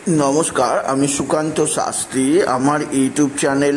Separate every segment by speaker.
Speaker 1: নমস্কার, আমি সুকান্ত শাস্ত্রী। আমার ইউটিউব চ্যানেল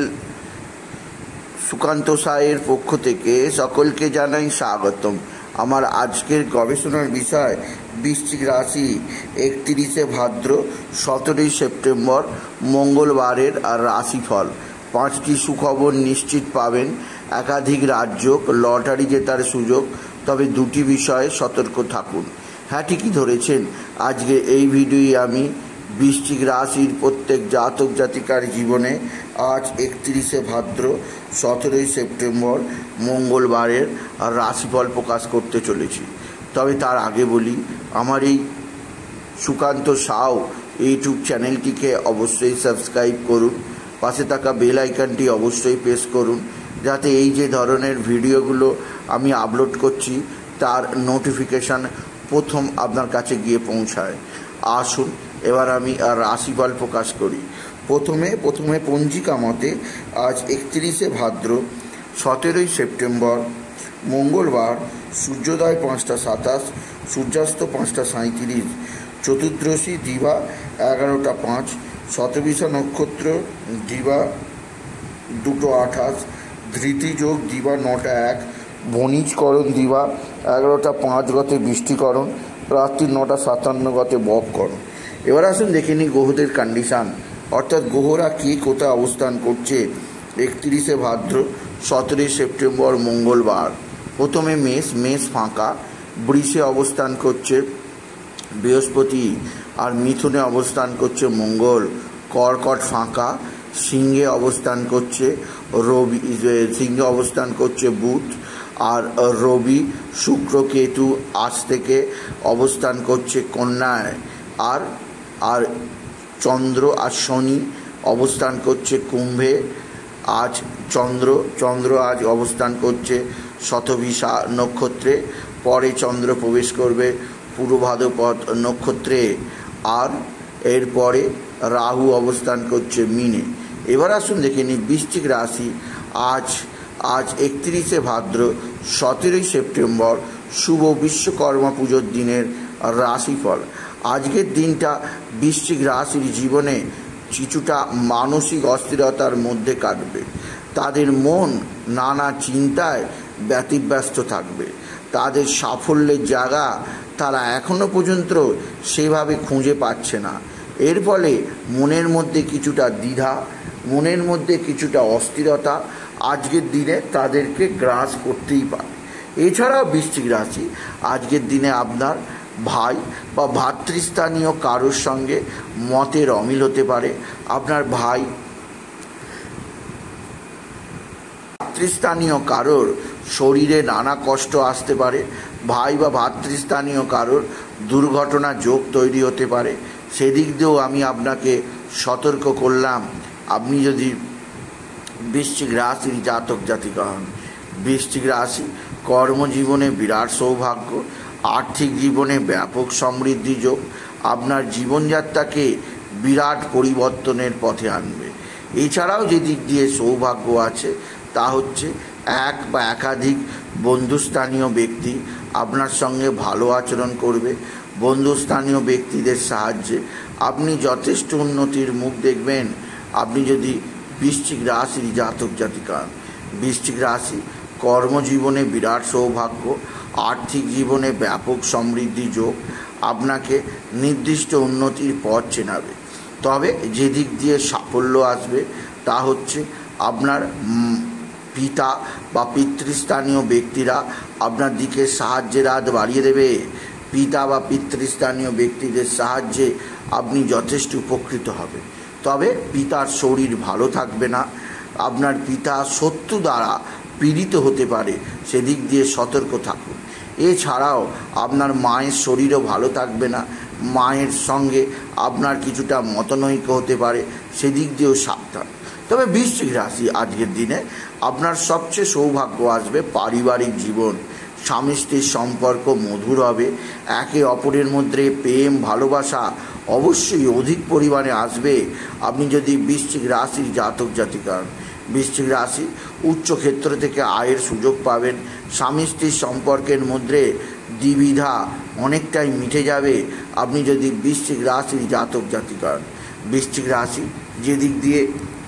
Speaker 1: সুকান্ত সায়ের পক্ষ থেকে সকলকে জানাই স্বাগতম। আমার আজকের গবেষণার বিষয় বৃশ্চিক রাশি 31শে ভাদ্র 17ই সেপ্টেম্বর মঙ্গলবারের আর রাশিফল। 5টি সুখবর নিশ্চিত পাবেন, একাধিক রাজ্য, লটারি জেতার সুযোগ, তবে 2টি বিষয়ে সতর্ক থাকুন। হ্যাঁ, ঠিকই ধরেছেন। আজকে এই ভিডিওয়ে আমি বৃশ্চিক রাশির প্রত্যেক জাতক জাতিকার জীবনে আজ 31শে ভাদ্র 17ই সেপ্টেম্বর মঙ্গলবারের রাশিফল প্রকাশ করতে চলেছি। তবে তার আগে বলি, আমার এই সুকান্ত সাউ ইউটিউব চ্যানেলটিকে অবশ্যই সাবস্ক্রাইব করুন, পাশে থাকা বেল আইকনটি অবশ্যই প্রেস করুন, যাতে এই যে ধরনের ভিডিওগুলো আমি আপলোড করছি তার নোটিফিকেশান প্রথম আপনার কাছে গিয়ে পৌঁছায়। আসুন এবার আমি রাশিফল প্রকাশ করি। প্রথমে পঞ্জিকা মতে আজ 31শে ভাদ্র 17ই সেপ্টেম্বর মঙ্গলবার, সূর্যোদয় 5টা 27, সূর্যাস্ত 5টা 37, চতুর্দশী দিবা 11টা 5, শতবিশা নক্ষত্র দিবা 2টো 28, ধৃতি যোগ দিবা 9টা 1, বণিজকরণ দিবা 11টা 5 গতে বৃষ্টিকরণ, রাত্রি 9টা 57 গতে ববকরণ। এবার আসুন দেখে নিই গ্রহদের কন্ডিশান, অর্থাৎ গ্রহরা কে কোথায় অবস্থান করছে 31শে ভাদ্র 17ই সেপ্টেম্বর মঙ্গলবার। প্রথমে মেষ ফাঁকা, বৃষে অবস্থান করছে বৃহস্পতি, আর মিথুনে অবস্থান করছে মঙ্গল। কর্কট ফাঁকা, সিংহে অবস্থান করছে রবি, সিংহে অবস্থান করছে বুধ, আর রবি শুক্র কেতু আজ থেকে অবস্থান করছে কন্যায়, আর চন্দ্র আর শনি অবস্থান করছে কুম্ভে। আজ চন্দ্র আজ অবস্থান করছে শতভিষা নক্ষত্রে, পরে চন্দ্র প্রবেশ করবে পূর্ব ভাদ্রপদ নক্ষত্রে, আর এরপরে রাহু অবস্থান করছে মীনে। এবার আসুন দেখে নিই বৃশ্চিক রাশি আজ 31শে ভাদ্র 17ই সেপ্টেম্বর শুভ বিশ্বকর্মা পুজোর দিনের রাশিফল। আজকের দিনটা বৃশ্চিক রাশির জীবনে কিছুটা মানসিক অস্থিরতার মধ্যে কাটবে। তাদের মন নানা চিন্তায় ব্যতিব্যস্ত থাকবে। তাদের সাফল্যের জায়গা তারা এখনও পর্যন্ত সেভাবে খুঁজে পাচ্ছে না। এর ফলে মনের মধ্যে কিছুটা দ্বিধা, মনের মধ্যে কিছুটা অস্থিরতা আজকের দিনে তাদেরকে গ্রাস করতেই পারে। এছাড়াও বৃশ্চিক রাশি আজকের দিনে আপনার ভাই বা ভাতৃস্থানীয় কারোর সঙ্গে মতের অমিল হতে পারে। আপনার ভাতৃস্থানীয় কারোর শরীরে নানা কষ্ট আসতে পারে। ভাই বা ভাতৃস্থানীয় কারোর দুর্ঘটনা যোগ তৈরি হতে পারে। সেদিক দিয়েও আমি আপনাকে সতর্ক করলাম। আপনি যদি বৃশ্চিক রাশির জাতক জাতিকা হন, বৃশ্চিক রাশি কর্মজীবনে বিরাট সৌভাগ্য, আর্থিক জীবনে ব্যাপক সমৃদ্ধি যোগ আপনার জীবনযাত্রাকে বিরাট পরিবর্তনের পথে আনবে। এছাড়াও যে দিক দিয়ে সৌভাগ্য আছে তা হচ্ছে এক বা একাধিক বন্ধুস্থানীয় ব্যক্তি আপনার সঙ্গে ভালো আচরণ করবে। বন্ধুস্থানীয় ব্যক্তিদের সাহায্যে আপনি যথেষ্ট উন্নতির মুখ দেখবেন। আপনি যদি বৃশ্চিক রাশির জাতক জাতিকা, বৃশ্চিক রাশি কর্মজীবনে বিরাট সৌভাগ্য, আর্থিক জীবনে ব্যাপক সমৃদ্ধি যোগ আপনাকে নির্দিষ্ট উন্নতির পথ চেনাবে। তবে যে দিক দিয়ে সাফল্য আসবে তা হচ্ছে আপনার পিতা বা পিতৃস্থানীয় ব্যক্তিরা আপনার দিকে সাহায্যের হাত বাড়িয়ে দেবে। পিতা বা পিতৃস্থানীয় ব্যক্তিদের সাহায্যে আপনি যথেষ্ট উপকৃত হবে। তবে পিতার শরীর ভালো থাকবে না, আপনার পিতা শত্রু দ্বারা পীড়িত হতে পারে, সেদিক দিয়ে সতর্ক থাকুন। এছাড়াও আপনার মায়ের শরীরও ভালো থাকবে না, মায়ের সঙ্গে আপনার কিছুটা মতানৈক্য হতে পারে, সেদিক দিয়েও সাবধান। তবে বৃশ্চিক রাশি আজকের দিনে আপনার সবচেয়ে সৌভাগ্য আসবে পারিবারিক জীবন। স্বামী স্ত্রীর সম্পর্ক মধুর হবে। একে অপরের মধ্যে প্রেম ভালোবাসা অবশ্যই অধিক পরিমাণে আসবে। আপনি যদি বৃশ্চিক রাশির জাতক জাতিকা, বৃশ্চিক রাশি উচ্চ ক্ষেত্র থেকে আয়ের সুযোগ পাবেন। স্বামী স্ত্রীর সম্পর্কের মধ্যে দ্বিবিধা অনেকটাই মিটে যাবে। আপনি যদি বৃশ্চিক রাশির জাতক জাতিকা বৃশ্চিক রাশি যেদিক দিয়ে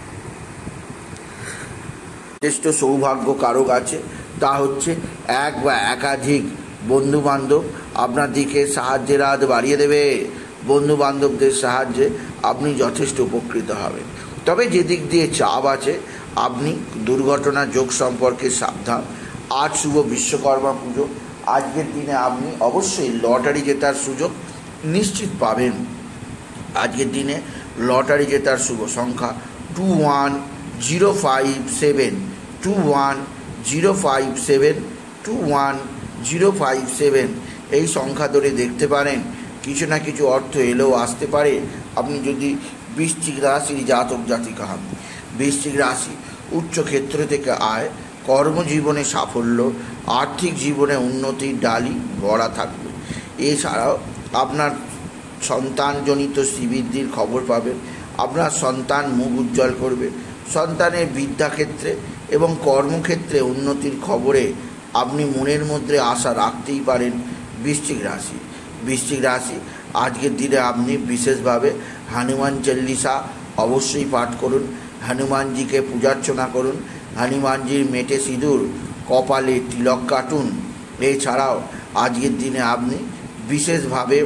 Speaker 1: যথেষ্ট সৌভাগ্য কারক আছে তা হচ্ছে এক বা একাধিক বন্ধুবান্ধব আপনার দিকে সাহায্যের হাত বাড়িয়ে দেবে। বন্ধুবান্ধবদের সাহায্যে আপনি যথেষ্ট উপকৃত হবেন। তবে যেদিক দিয়ে চাপ আছে, আপনি দুর্ঘটনা যোগ সম্পর্কে সাবধান। আজ শুভ বিশ্বকর্মা পুজো। আজকের দিনে আপনি অবশ্যই লটারি জেতার সুযোগ নিশ্চিত পাবেন। আজকের দিনে লটারি জেতার শুভ সংখ্যা 21057, 21057, 21057। এই সংখ্যা ধরে দেখতে পারেন কিছু না কিছু অর্থ এলেও আসতে পারে আপনি যদি বৃশ্চিক রাশির জাতক জাতিকা হন। বৃশ্চিক রাশি উচ্চ ক্ষেত্র থেকে আয়, কর্মজীবনে সাফল্য, আর্থিক জীবনে উন্নতির ডালি ভরা থাকবে। এছাড়াও আপনার সন্তানজনিত শ্রীবৃদ্ধির খবর পাবেন। আপনার সন্তান মুখ উজ্জ্বল করবে। সন্তানের বিদ্যাক্ষেত্রে এবং কর্মক্ষেত্রে উন্নতির খবরে আপনি মনের মধ্যে আশা রাখতেই পারেন। বৃশ্চিক রাশি আজকের দিনে আপনি বিশেষভাবে হনুমান চল্লিশা অবশ্যই পাঠ করুন। হনুমানজিকে পূজার্চনা করুন। হনুমানজির মেটে সিঁদুর, কপালে তিলক কাটুন। এছাড়াও আজকের দিনে আপনি বিশেষভাবে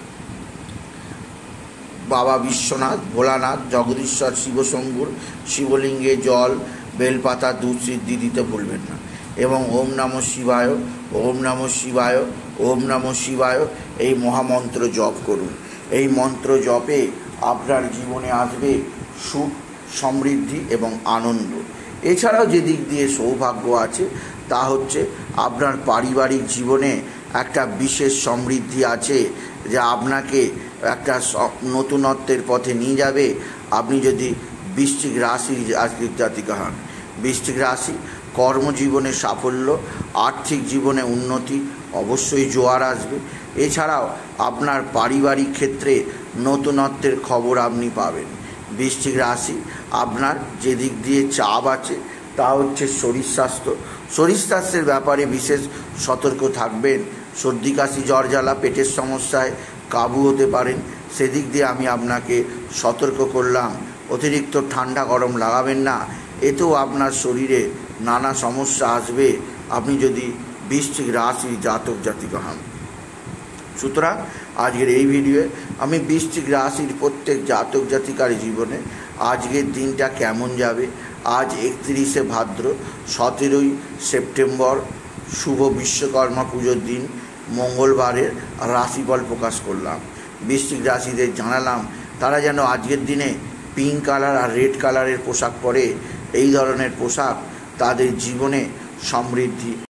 Speaker 1: বাবা বিশ্বনাথ, ভোলানাথ, জগদীশ্বর, শিবশম্ভুর শিবলিঙ্গে জল, বেলপাতা, দুধ সিদ্ধি দিতে ভুলবেন না। এবং ওম নমঃ শিবায়, ওম নমঃ শিবায়, ওম নমঃ শিবায় এই মহামন্ত্র জপ করুন। এই মন্ত্র জপে আপনার জীবনে আসবে সুখ, সমৃদ্ধি এবং আনন্দ। এছাড়াও যে দিক দিয়ে সৌভাগ্য আছে তা হচ্ছে আপনার পারিবারিক জীবনে একটা বিশেষ সমৃদ্ধি আছে যা আপনাকে একটা নতুনত্বের পথে নিয়ে যাবে। আপনি যদি বৃশ্চিক রাশির জাতিকা হন। বৃশ্চিক রাশি কর্মজীবনে সাফল্য, আর্থিক জীবনে উন্নতি অবশ্যই জোয়ার আসবে। এছাড়াও আপনার পারিবারিক ক্ষেত্রে নতুনত্বের খবর আপনি পাবেন। বৃশ্চিক রাশি আপনার যে দিক দিয়ে চাপ আছে তা হচ্ছে শরীর স্বাস্থ্যের ব্যাপারে বিশেষ সতর্ক থাকবেন। সর্দি, কাশি, জ্বর, জ্বালা, পেটের সমস্যায় কাবু হতে পারেন, সেদিক দিয়ে আমি আপনাকে সতর্ক করলাম। অতিরিক্ত ঠান্ডা গরম লাগাবেন না, এতেও আপনার শরীরে নানা সমস্যা আসবে আপনি যদি বৃশ্চিক রাশির জাতক জাতিকা হন। সুতরাং আজকের এই ভিডিওয়ে আমি বৃশ্চিক রাশির প্রত্যেক জাতক জাতিকার জীবনে আজকের দিনটা কেমন যাবে, আজ 31শে ভাদ্র, 17ই সেপ্টেম্বর শুভ বিশ্বকর্মা পুজোর দিন মঙ্গলবারের রাশিফল প্রকাশ করলাম। বৃশ্চিক রাশিদের জানালাম তারা যেন আজকের দিনে পিঙ্ক কালার আর রেড কালারের পোশাক পরে। এই ধরনের পোশাক তাদের জীবনে সমৃদ্ধি